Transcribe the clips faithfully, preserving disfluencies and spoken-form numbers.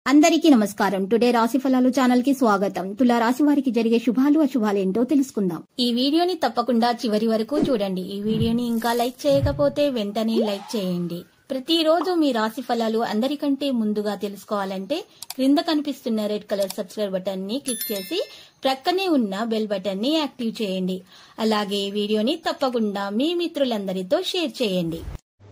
అందరికీ నమస్కారం. టుడే రాశి ఫలాలు ఛానల్ కి స్వాగతం. తులా రాశి వారికి జరిగే శుభాలు అశుభాలు ఏంటో తెలుసుకుందాం. ఈ వీడియోని తప్పకుండా చివరి వరకు చూడండి. ఈ వీడియోని ఇంకా లైక్ చేయకపోతే వెంటనే లైక్ చేయండి. ప్రతిరోజు మీ రాశి ఫలాలు అందరికంటే ముందుగా తెలుసుకోవాలంటే క్రింద కనిపిస్తున్న రెడ్ కలర్ సబ్స్క్రైబ్ బటన్ ని క్లిక్ చేసి ప్రక్కనే ఉన్న బెల్ బటన్ ని యాక్టివ్ చేయండి. అలాగే వీడియోని తప్పకుండా మీ మిత్రులందరితో షేర్ చేయండి.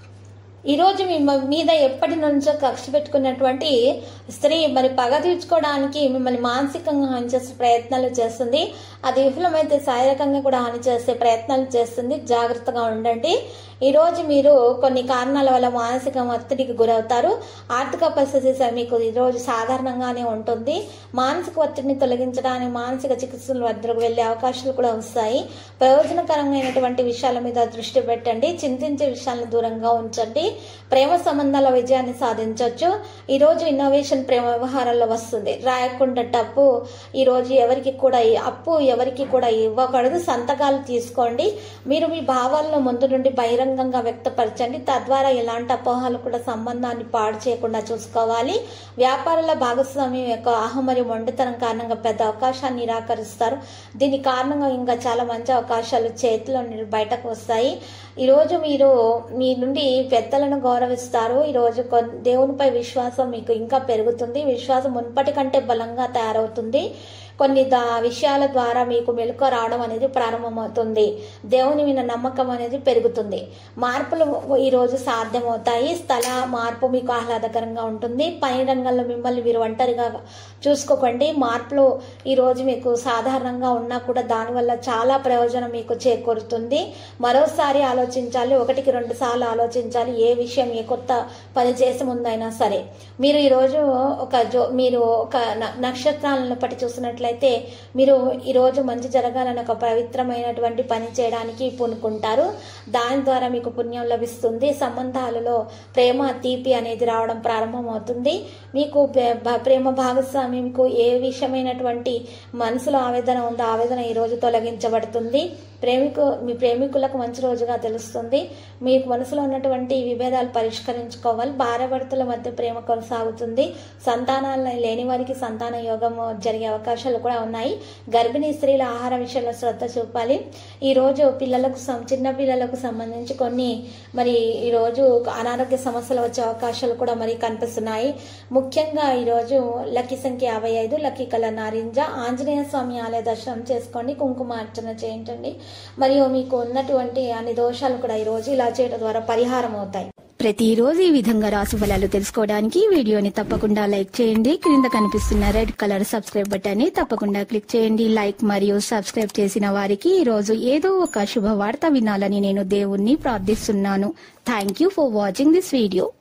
ఈ రోజు మీ మీద ఎప్పటి నుంచో కక్ష పెట్టుకున్నటువంటి స్త్రీ మరి పగ తీర్చుకోవడానికి మిమ్మల్ని మానసికంగా హాని చేసే ప్రయత్నాలు చేస్తుంది. అది విఫలమైతే శారీరకంగా కూడా హాని చేసే ప్రయత్నాలు చేస్తుంది. జాగ్రత్తగా ఉండండి. ఈ రోజు మీరు కొన్ని కారణాల వల్ల మానసిక ఒత్తిడికి గురవుతారు. ఆర్థిక పరిస్థితి మీకు ఈ రోజు సాధారణంగానే ఉంటుంది. మానసిక ఒత్తిడిని తొలగించడానికి మానసిక చికిత్సల వద్దకు వెళ్లే అవకాశాలు కూడా వస్తాయి. ప్రయోజనకరమైనటువంటి విషయాల మీద దృష్టి పెట్టండి. చింతించే విషయాలను దూరంగా ఉంచండి. ప్రేమ సంబంధాల విజయాన్ని సాధించవచ్చు. ఈ రోజు ఇన్నోవేషన్ ప్రేమ వ్యవహారాల్లో వస్తుంది. రాయకుండా డబ్బు ఈ రోజు ఎవరికి కూడా అప్పు ఎవరికి కూడా ఇవ్వకూడదు. సంతకాలు తీసుకోండి. మీరు మీ భావాలను ముందు నుండి బహిరంగంగా వ్యక్తపరచండి. తద్వారా ఎలాంటి అపోహలు కూడా సంబంధాన్ని పాడు చేయకుండా చూసుకోవాలి. వ్యాపారంలో భాగస్వామ్యం యొక్క అహం మరియు మొండితనం కారణంగా పెద్ద అవకాశాన్ని నిరాకరిస్తారు. దీని కారణంగా ఇంకా చాలా మంచి అవకాశాలు చేతిలో బయటకు వస్తాయి. ఈ రోజు మీరు మీ నుండి పెద్దలను గౌరవిస్తారు. ఈ రోజు దేవునిపై విశ్వాసం మీకు ఇంకా పెరుగుతుంది. విశ్వాసం మున్పటి కంటే బలంగా తయారవుతుంది. కొన్ని విషయాల ద్వారా మీకు మెలకు రావడం అనేది ప్రారంభమవుతుంది. దేవుని మీద నమ్మకం అనేది పెరుగుతుంది. మార్పులు ఈ రోజు సాధ్యమవుతాయి. స్థల మార్పు మీకు ఆహ్లాదకరంగా ఉంటుంది. పని రంగంలో మిమ్మల్ని మీరు ఒంటరిగా చూసుకోకండి. మార్పులు ఈ రోజు మీకు సాధారణంగా ఉన్నా కూడా దానివల్ల చాలా ప్రయోజనం మీకు చేకూరుతుంది. మరోసారి ఆలోచించాలి. ఒకటికి రెండు సార్లు ఆలోచించాలి. ఏ విషయం ఏ కొత్త పని చేసే ముందైనా సరే. మీరు ఈరోజు ఒక జో మీరు ఒక నక్షత్రాలను బట్టి చూసినట్లయితే అయితే మీరు ఈ రోజు మంచి జరగాలని ఒక పవిత్రమైనటువంటి పని చేయడానికి పూనుకుంటారు. దాని ద్వారా మీకు పుణ్యం లభిస్తుంది. సంబంధాలలో ప్రేమ తీపి అనేది రావడం ప్రారంభమవుతుంది. మీకు ప్రేమ భాగస్వామ్యంకు ఏ విషయమైనటువంటి మనసులో ఆవేదన ఉందో ఆవేదన ఈ రోజు తొలగించబడుతుంది. ప్రేమికు మీ ప్రేమికులకు మంచి రోజుగా తెలుస్తుంది. మీకు మనసులో ఉన్నటువంటి విభేదాలు పరిష్కరించుకోవాలి. భార్యాభర్తల మధ్య ప్రేమ కొనసాగుతుంది. సంతానాలు లేని వారికి సంతాన యోగం జరిగే అవకాశాలు కూడా ఉన్నాయి. గర్భిణీ స్త్రీల ఆహార విషయంలో శ్రద్ధ చూపాలి. ఈ రోజు పిల్లలకు చిన్న పిల్లలకు సంబంధించి కొన్ని మరి ఈ రోజు అనారోగ్య సమస్యలు వచ్చే అవకాశాలు కూడా మరి కనిపిస్తున్నాయి. ముఖ్యంగా ఈ రోజు లక్కీ సంఖ్య యాభై ఐదు, లక్కీ కలర్ నారింజ. ఆంజనేయ స్వామి ఆలయ దర్శనం చేసుకోండి. కుంకుమార్చన చేయించండి. మరియు మీకు ఉన్నటువంటి అన్ని దోషాలు కూడా ఈ రోజు ఇలా చేయడం ద్వారా పరిహారం అవుతాయి. ప్రతిరోజు ఈ విధంగా రాశి ఫలాలు తెలుసుకోవడానికి వీడియోని తప్పకుండా లైక్ చేయండి. క్రింద కనిపిస్తున్న రెడ్ కలర్ సబ్స్క్రైబ్ బటన్ ని తప్పకుండా క్లిక్ చేయండి. లైక్ మరియు సబ్స్క్రైబ్ చేసిన వారికి ఈ రోజు ఏదో ఒక శుభవార్త వినాలని నేను దేవుణ్ణి ప్రార్థిస్తున్నాను. Thank you for watching this video.